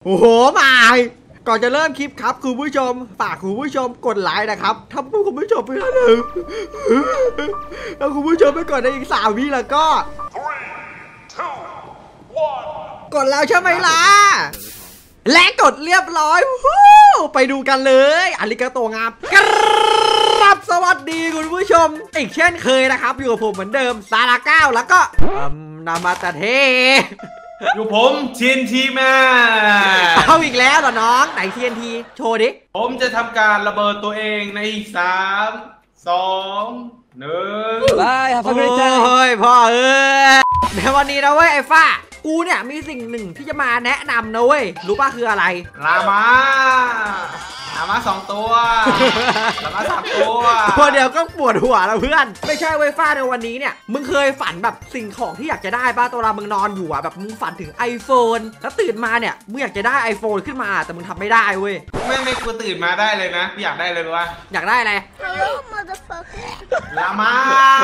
โอ้โหมาก่อนจะเริ่มคลิปครับคุณผู้ชมฝากคุณผู้ชมกดไลค์นะครับถ้าคุณผู้ชมไปแล้วถ้าคุณผู้ชมไม่กดในอีก3 วิแล้วก็กดแล้วใช่ไหมล่ะและกดเรียบร้อยไปดูกันเลยอาริกาโตงามครับสวัสดีคุณผู้ชมอีกเช่นเคยนะครับอยู่กับผมเหมือนเดิมซาราก้าวแล้วก็นามาตาเทอยู่ผมTNTมาเอาอีกแล้วเหรอน้องไหน TNT โชว์ดิผมจะทำการระเบิดตัวเองใน3 2 1 บายครับโอ้ยพ่อในวันนี้นะเว้ยไอ้ฟ้ากูเนี่ยมีสิ่งหนึ่งที่จะมาแนะนำนะเว้ยรู้ป่ะคืออะไรลามา2 ตัวลามา3 ตัวเดียวก็ปวดหัวแล้วเพื่อนไม่ใช่เว้ยฟ้าในวันนี้เนี่ยมึงเคยฝันแบบสิ่งของที่อยากจะได้ป่ะตัวเรามึงนอนอยู่อ่ะแบบมึงฝันถึง iPhone แล้วตื่นมาเนี่ยมึงอยากจะได้ iPhone ขึ้นมาแต่มึงทำไม่ได้เว้ยไม่กูตื่นมาได้เลยนะอยากได้เลยว่าอยากได้อะไรลามา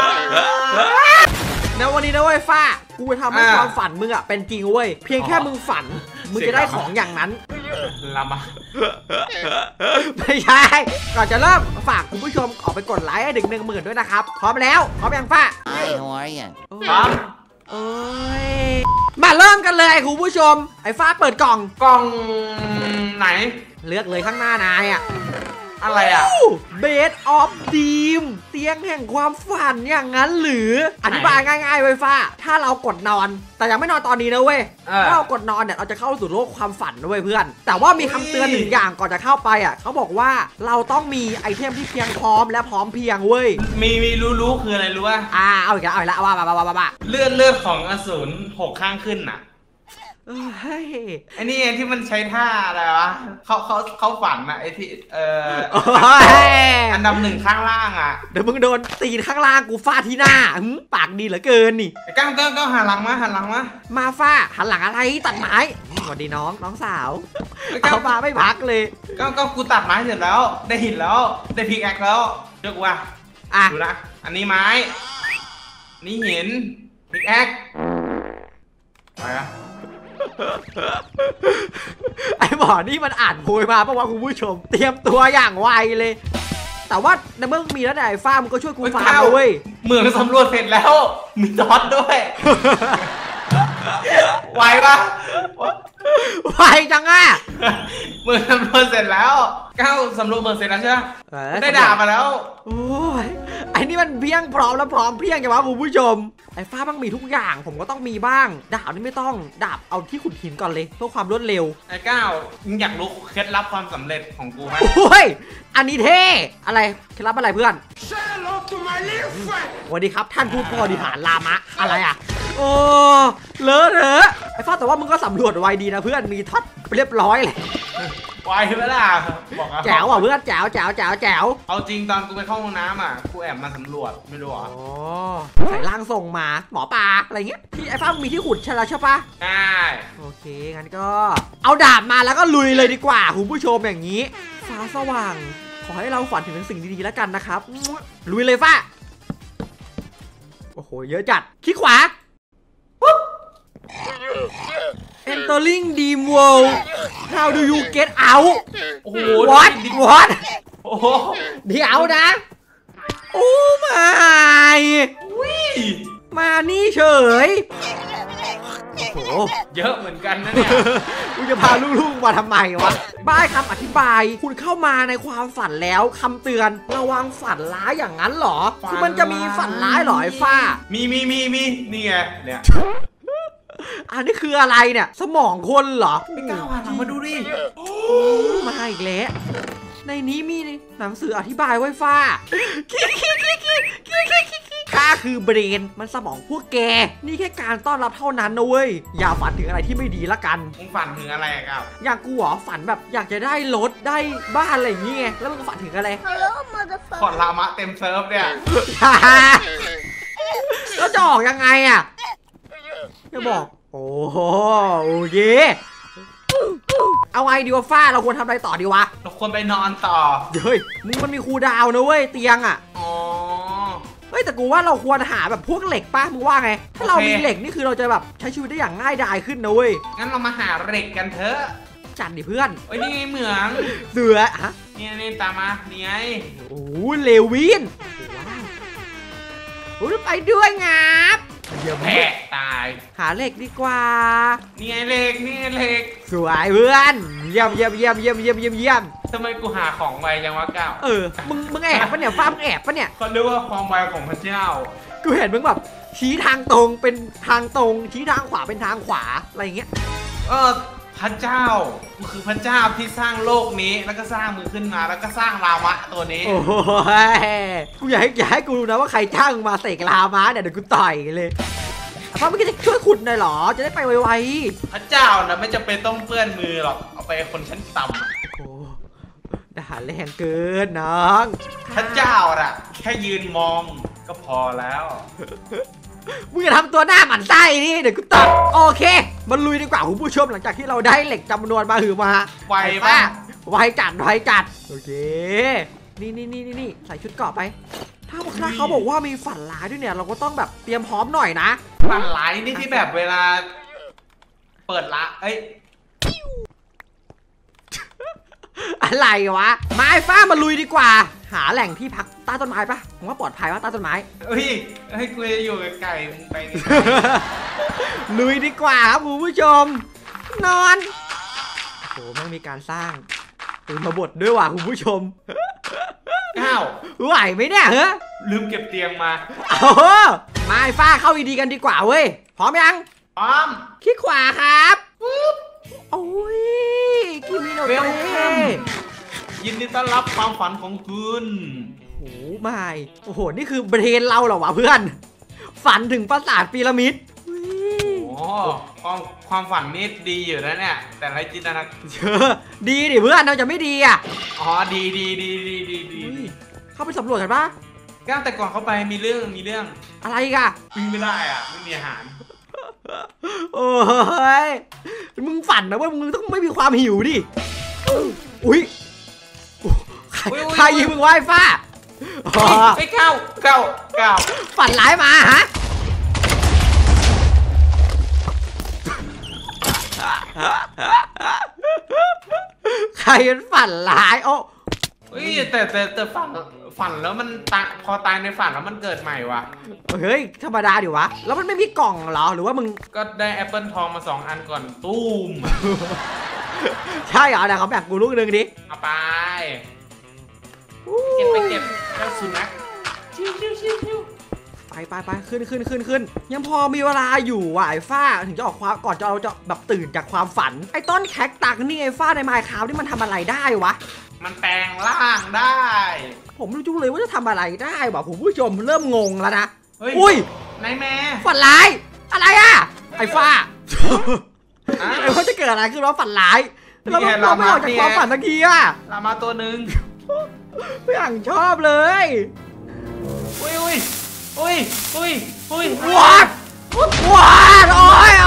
ในวันนี้นะเว้ยฟ้ากูจะทำให้ความฝันมึงอ่ะเป็นจริงเว้ยเพียงแค่มึงฝันมึงจะได้ของอย่างนั้นลามาไม่ใช่ก่อนจะเริ่มฝากคุณผู้ชมออกไปกดไลค์ให้ถึง10,000ด้วยนะครับพร้อมแล้วพร้อมยังฟ้าพร้อมเอ้ยมาเริ่มกันเลยคุณผู้ชมไอ้ฟ้าเปิดกล่องไหนเลือกเลยข้างหน้านายอ่ะอะไรอ่ะ Bed of Dream เตียงแห่งความฝันอย่างนั้นหรืออธิบายง่ายๆเว้ยฟ้าถ้าเรากดนอนแต่ยังไม่นอนตอนนี้นะเว้ยถ้าเรากดนอนเนี่ยเราจะเข้าสู่โลกความฝันนะเว้ยเพื่อนแต่ว่ามีคำเตือน1 อย่างก่อนจะเข้าไปอ่ะเขาบอกว่าเราต้องมีไอเทมที่เพียงพร้อมและพร้อมเพียงเว้ยมีรู้คืออะไรรู้ป่ะเอาอีกแล้วว่าเลือดของอสูร6 ข้างขึ้นน่ะไอ้นี่ที่มันใช้ท่าอะไรวะเขาฝันนะไอ้ที่อันดับ1ข้างล่างอ่ะเดี๋ยวมึงโดนตีนข้างล่างกูฟาดที่หน้าปากดีเหลือเกินนี่ก้าวหันหลังมาฟาหันหลังอะไรตัดไม้สวัสดีน้องสาวเอามาไม่พักเลยก็กูตัดไม้เสร็จแล้วได้หินแล้วได้พิกแอคแล้วเรียกว่าดูนะอันนี้ไม้นี่หินพิกแอคไปอะไอ้หมอนี่มันอ่านโพยมาเพราะว่าคุณผู้ชมเตรียมตัวอย่างไวเลยแต่ว่าในเมื่อมีแล้วไหนฟ้ามึงก็ช่วยกูฟาร์มเว้ยเมืองสำรวจเสร็จแล้วมีดอทด้วยไวปะไวจังอ่ะเมืองสำรวจเสร็จแล้วก้าวสำรวจเมืองเสร็จแล้วใช่ไหมได้ด่ามาแล้วโอ้ยไอ้นี่มันเพียงพร้อมแล้วพร้อมเพียงจังวะคุณผู้ชมไอ้ฟ้าบ้างมีทุกอย่างผมก็ต้องมีบ้างดาบนี่ไม่ต้องดาบเอาที่ขุดหินก่อนเลยเพื่อความรวดเร็วไอ้ก้าวมึงอยากรู้เคล็ดลับความสำเร็จของกูไหมโอ้ยอันนี้เท่อะไรเคล็ดลับอะไรเพื่อนสวัสดีครับท่านผู้บริหารลามะอะไรอ่ะโอ้เลอะเถอะไอ้ฟ้าแต่ว่ามึงก็สำรวจไวดีนะเพื่อนมีท็อตเรียบร้อยเลยไวไหมล่ะบอกแจ๋วอ่ะเพื่อนแจ๋วเอาจริงตอนกูไปเข้าห้องน้ำอ่ะกูแอบมาสำรวจไม่รู้อ่ะใส่ร่างส่งมาหมอปลาอะไรเงี้ยที่ไอ้ฟ้ามีที่ขุดใช่แล้วใช่ปะใช่โอเคงั้นก็เอาดาบมาแล้วก็ลุยเลยดีกว่าคุณผู้ชมอย่างนี้ฟ้าสว่างขอให้เราฝันถึงสิ่งดีๆแล้วกันนะครับลุยเลยฟ้าโอ้โหเยอะจัดคลิกขวาEntering Dream World How do you get out โอ้โห What โอ้โหเดี๋ยวนะโอ้ไม่มานี่เฉยโอ้โหเยอะเหมือนกันนะเนี่ยกูจะพาลูกๆมาทำไมวะบ้ายคำอธิบายคุณเข้ามาในความฝันแล้วคำเตือนระวังฝันร้ายอย่างนั้นหรอคือมันจะมีฝันร้ายหรอไอ้ฟ้ามีนี่ไงเนี่ยอันนี้คืออะไรเนี่ยสมองคนเหรอไม่กล้าหันหลังมาดูดิมาอีกแล้วในนี้มีหนังสืออธิบายไว้ฟ้าข้าคือเบรนมันสมองพวกแกนี่แค่การต้อนรับเท่านั้นนะเว้ยอย่าฝันถึงอะไรที่ไม่ดีละกันมึงฝันถึงอะไรครับอยากกูเหรอฝันแบบอยากจะได้รถได้บ้านอะไรอย่างเงี้ยแล้วมึงฝันถึงอะไรขอลามะเต็มเซิร์ฟเนี่ยแล้วจะออกยังไงอ่ะจะบอกโอ้ยเอาไงดีวะฟ้าเราควรทำอะไรต่อดีวะเราควรไปนอนต่อเฮ้ยมึงมันมีคูลดาวน์นะเว้ยเตียงอ่ะเฮ้ยแต่กูว่าเราควรหาแบบพวกเหล็กป่ะมึงว่าไงถ้าเรามีเหล็กนี่คือเราจะแบบใช้ชีวิตได้อย่างง่ายดายขึ้นนะเว้ยงั้นเรามาหาเหล็กกันเถอะจัดดิเพื่อนเฮ้ยนี่ไงเหมืองเสือฮะนี่ตามมานี่ไงโอ้เลวินว้าวโอ้ไปด้วยงับแพ้ตายหาเหล็กดีกว่านี่ไงเหล็กนี่ไงเหล็กสวยเพื่อนเยี่ยมทำไมกูหาของไวจังวะก้าวมึงแอบปะเนี่ยฟ้ามึงแอบปะเนี่ยเขาเรียกว่าความไวของพระเจ้ากูเห็นมึงแบบชี้ทางตรงเป็นทางตรงชี้ทางขวาเป็นทางขวาอะไรอย่างเงี้ยพระเจ้าคือพระเจ้าที่สร้างโลกนี้แล้วก็สร้างมือขึ้นมาแล้วก็สร้างลาวะตัวนี้โอ้ยกูอยากให้กูรู้นะว่าใครจ้างมาเสกลาวะเนี่ยเดี๋ยวกูต่อยเลยเพราะเมื่อกี้จะช่วยขุดหน่อยหรอจะได้ไปไวๆพระเจ้านะไม่จำเป็นต้องเปื้อนมือหรอกเอาไปคนชั้นต่ำโอ้ด่าแรงเกินน้องพระเจ้าอะแค่ยืนมองก็พอแล้วมึงจะทำตัวหน้าหมันไส้นี่เดี๋ยวกูตัดโอเคมันลุยดีกว่าคุณผู้ชมหลังจากที่เราได้เหล็กจำนวนมาหือมาไวป่ะไวจัดโอเคนี่ใส่ชุดเกราะไปถ้าเขาบอกว่ามีฝันร้ายด้วยเนี่ยเราก็ต้องแบบเตรียมพร้อมหน่อยนะฝันร้ายนี่ที่แบบเวลาเปิดละอะไรวะไม้ฟ้ามาลุยดีกว่าหาแหล่งที่พักใต้ต้นไม้ปะผมว่าปลอดภัยว่าใต้ต้นไม้ให้กูอยู่ไก่มึงไปลุยดีกว่าครับคุณผู้ชมนอนโอ้ไม่มีการสร้างปืนมาบดด้วยว่ะคุณผู้ชมอ้าวไหวไหมเนี่ยเฮ้ยลืมเก็บเตียงมาไม้ฟ้าเข้าดีกันดีกว่าเว้ยพร้อมยังพร้อมคลิกขวาครับโอ้ยกิมิโนเต้ยินดีต้อนรับความฝันของคุณโอ้ไม่โอ้โหนี่คือเบรนเราเหรอวะเพื่อนฝันถึงปราสาทพีระมิดโอ้ความฝันนี่ดีอยู่นะเนี่ยแต่ไรจินตนาการดีดิเพื่อนเราจะไม่ดีอ่ะดีเข้าไปสำรวจกันปะก้าวแต่ก่อนเข้าไปมีเรื่องอะไรกันวิ่งไม่ได้อ่ะไม่มีอาหารโอ้ยมึงฝันนะว่ามึงต้องไม่มีความหิวดิอุ้ยใครยิงมึงไว้ฟ้าไอ้เก้าฝันร้ายมาฮะใครเป็นฝันร้ายโอ้แต่ฝันแล้วมันพอตายในฝันแล้วมันเกิดใหม่วะเฮ้ยธรรมดาดิวะแล้วมันไม่มีกล่องเหรอหรือว่ามึงก็ได้แอปเปิลทองมา2 อันก่อนตูมใช่เหรอเดี๋ยวเขาแบ่งกูลูกนึงดิเอาไปเก็บแล้วสุนัขชิวไปขึ้นยังพอมีเวลาอยู่ว่ะไอ้ฟ้าถึงจะออกความก่อนเราจะแบบตื่นจากความฝันไอ้ต้นแคคตัสนี่ไอ้ฟ้าในไมน์คราฟต์นี่มันทำอะไรได้วะมันแปลงร่างได้ผมไม่รู้เลยว่าจะทำอะไรได้ว่ะผมผู้ชมเริ่มงงแล้วนะอุ้ยนายแม่ฝันร้ายอะไรอ่ะไอ้ฟ้าไอ้ว่าจะเกิดอะไรขึ้นว่าฝันร้ายเราไม่ออกจากความฝันสักทีอ่ะลามาตัวหนึ่งไม่อยากชอบเลยอุ้ยวาดโอ้ย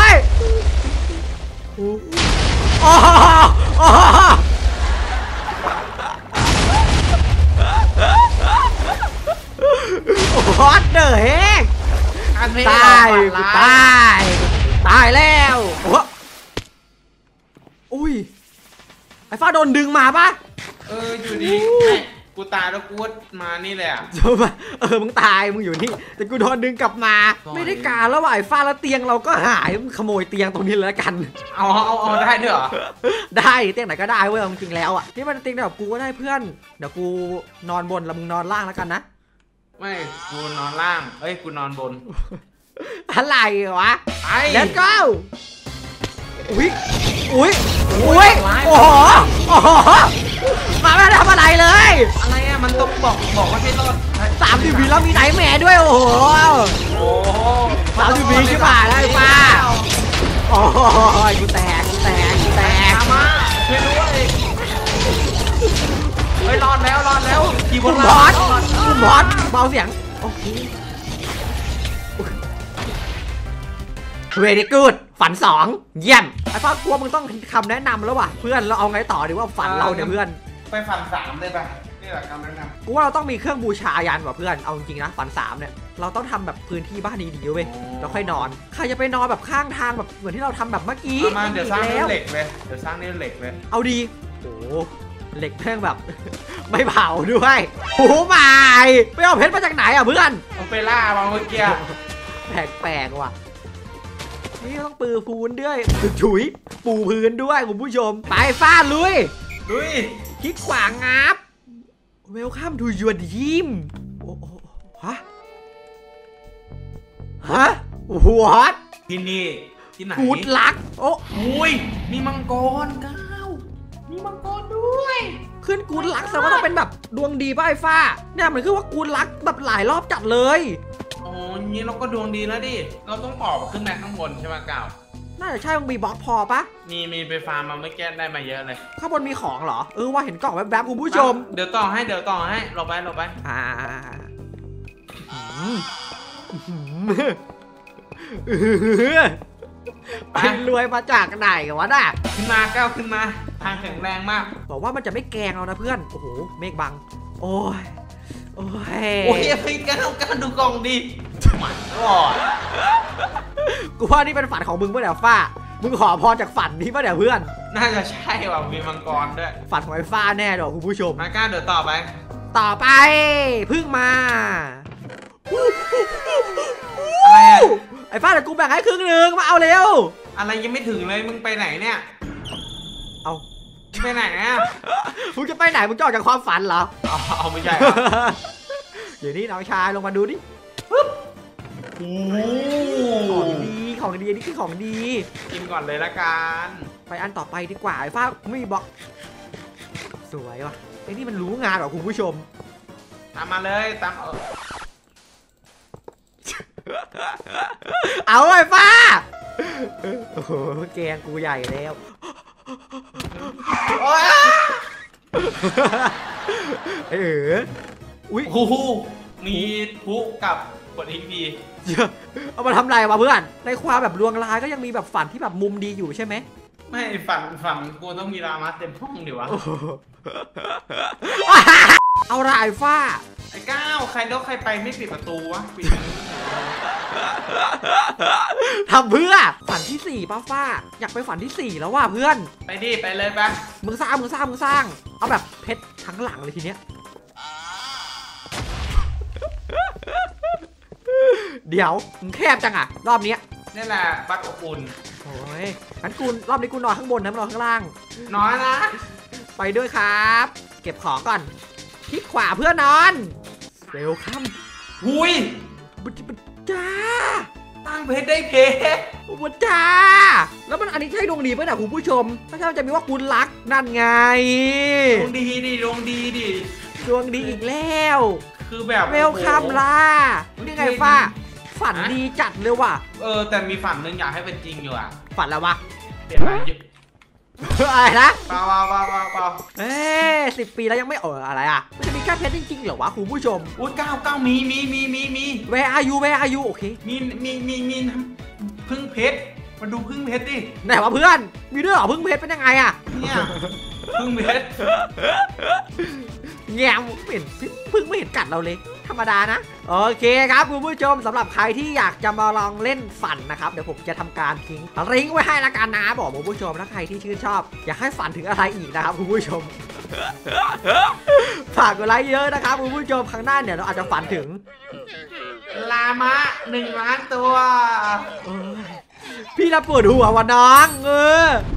วอดเดอร์เฮกตายแล้วอุ้ยไอ้ฟ้าโดนดึงมาปะอยู่ดีกูตายแล้วกูมานี่แหละมึงตายมึงอยู่นี่แต่กูโดนดึงกลับมาไม่ได้การแล้วว่ะไอ้ฟ้าแล้วเตียงเราก็หายมึงขโมยเตียงตรงนี้แล้วกันเอาได้ด้วยเหรอได้เตียงไหนก็ได้เว้ยจริงๆแล้วอ่ะนี่มันเตียงแบบกูก็ได้เพื่อนเดี๋ยวกูนอนบนแล้วมึงนอนล่างแล้วกันนะไม่กูนอนล่างกูนอนบนอะไรวะไป Let's go อุ้ยโอ้โหมาไม่ได้ทำอะไรเลยอะไรอ่ะมันต้องบอกว่าให้รอด 30 วิแล้วมีไหนแม่ด้วยโอ้โห30 วิขึ้นมาได้ป้าโอ้ยกูแตกมาช่วยด้วยรอดแล้วคุณบอสเบาเสียงโอเคvery good ฝัน2เยี่ยมไอ้ฟ้ากลัวมึงต้องคำแนะนำแล้วว่ะเพื่อนเราเอาไงต่อดีว่าฝันเราเนี่ยเพื่อนไปฝัน3เลยป่ะนี่แหละคำแนะนำกูว่าเราต้องมีเครื่องบูชายันว่ะเพื่อนเอาจริงๆนะฝัน3เนี่ยเราต้องทำแบบพื้นที่บ้านดีๆเว้ยแล้วค่อยนอนใครจะไปนอนแบบข้างทางแบบเหมือนที่เราทำแบบเมื่อกี้มาเดี๋ยวสร้างด้วยเหล็กเลยเอาดีโอ้เหล็กแม่งแบบ ไม่เผาด้วยโอ้ไม่ไปเอาเพชรมาจากไหนอ่ะเพื่อนเอาไปล่ามาเมื่อกี้แปลกว่ะนี่ต้องปืนฟูนด้วยถุยปูพื้นด้วยคุณผู้ชมไปฟาดลุยคลิกขวางับ Welcome to your dream โอ้ฮะWhat ที่นี่ที่ไหนกูดลักโอ้ยมีมังกรก้าวมีมังกรด้วยขึ้นกูดลักแสดงว่าต้องเป็นแบบดวงดีป่ะไอ้ฟ้าเนี่ยมันคือว่ากูดลักแบบหลายรอบจัดเลยอ๋องี้เราก็ดวงดีแล้วดิเราต้องต่อขึ้นไปข้างบนใช่ไหมก้าวน่าจะใช่ต้องมีบล็อกพอปะมีไปฟาร์มมาไม่แก้ได้มาเยอะเลยข้างบนมีของเหรอว่าเห็นกล่องแวบๆคุณผู้ชมเดี๋ยวต่อให้เราไปไปรวยมาจากไหนกันวะน่ะขึ้นมาก้าวขึ้นมาทางแข็งแรงมากบอกว่ามันจะไม่แกงเรานะเพื่อนโอ้โหเมฆบังโอ้ยพี่ก้าวดูกล่องดิหมันก่อนกูว่านี่เป็นฝันของมึงป่ะเนี่ยฟ้ามึงขอพรจากฝันนี้ป่ะเนี่ยเพื่อนน่าจะใช่ว่ะมีมังกรด้วยฝันของไอ้ฟ้าแน่เลยคุณผู้ชมมาก้าวเดี๋ยวต่อไปพึ่งมาอะไรไอ้ฟ้าเดี๋ยวกูแบ่งให้ครึ่งนึงมาเอาเร็วอะไรยังไม่ถึงเลยมึงไปไหนเนี่ยเอาไปไหนอ่ะมึงจะไปไหนมึงจะออกจากความฝันเหรอเอาไม่ใช่เดี๋ยวนี้น้องชายลงมาดูดิของดีนี่คือของดีกินก่อนเลยละกันไปอันต่อไปดีกว่าไอ้ฟ้าไม่มีบล็อกสวยว่ะไอ้นี่มันรู้งานเหรอคุณผู้ชมตามมาเลยตามเอาไอ้ฟ้าโอ้โหแกงกูใหญ่แล้วอุ้ยมีพุกับกดอีพีเอามาทำไรวะเพื่อนในความแบบลวงลายก็ยังมีแบบฝันที่แบบมุมดีอยู่ใช่ไหมไม่ฝันกูต้องมีรามาเต็มห้องดิวะเอาไรฟ้าไอ้ก้าวใครไปไม่ปิดประตูวะทำเพื่อฝันที่4ป้าฟ้าอยากไปฝันที่4แล้วว่ะเพื่อนไปดิไปเลยไปมึงสร้างเอาแบบเพชรทั้งหลังเลยทีเนี้ยเดี๋ยวมึงแคบจังอ่ะรอบนี้นี่แหละบัตรอบอุ่นโอ้ยงั้นกูรอบนี้กูนอนข้างบนนะนอนข้างล่างนอนนะไปด้วยครับเก็บของก่อนคลิกขวาเพื่อนอนเร็วค่ำหุยจ้าตั้งเพชรได้เพชรบุจ้าแล้วมันอันนี้ใช่ดวงดีไหมนะคุณผู้ชมถ้าใช่มันจะมีว่าคุณรักนั่นไงดวงดีดิดวงดีอีกแล้วคือแบบเวลคัมล่ะนี่ไงฟ้าฝันดีจัดเลยว่ะแต่มีฝันนึงอยากให้เป็นจริงอยู่อ่ะฝันแล้ววะเปลี่ยนไปอะไรนะเปล่า 10 ปีแล้วยังไม่อะไรอ่ะมันจะมีแค่เพชรจริงๆเหรอวะคุณผู้ชมอุ้ยก้าวมีแวร์อายุโอเคมีพึ่งเพชรมาดูพึ่งเพชรดิไหนวะเพื่อนมีด้วยเหรอพึ่งเพชรเป็นยังไงอ่ะเนี่ยพึ่งเพชรแง่ไม่เห็นพึ่งไม่เห็นกัดเราเลยธรรมดานะโอเคครับคุณผู้ชมสำหรับใครที่อยากจะมาลองเล่นฝันนะครับเดี๋ยวผมจะทำการทิ้งลิงก์ไว้ให้ละกันนะบอกคุณผู้ชมถ้าใครที่ชื่นชอบอยากให้ฝันถึงอะไรอีกนะครับคุณผู้ชมฝากกดไลค์เยอะนะครับคุณผู้ชมครั้งหน้าเนี่ยเราอาจจะฝันถึงลามะ1 ล้านตัวพี่ระปวดหัววะน้อง